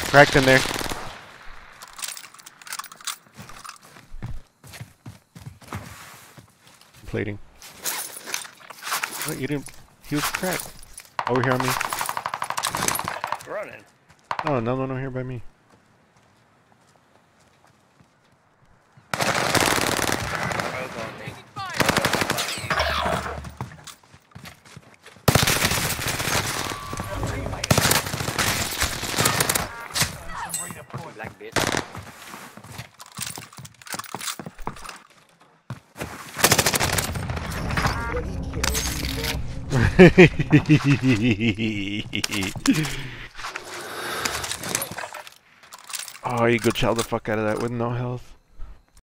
Cracked in there. Plating. What, you didn't... He was cracked. Over here on me. Running. Oh, no, here by me. Black bitch. Oh, you go chow the fuck out of that with no health.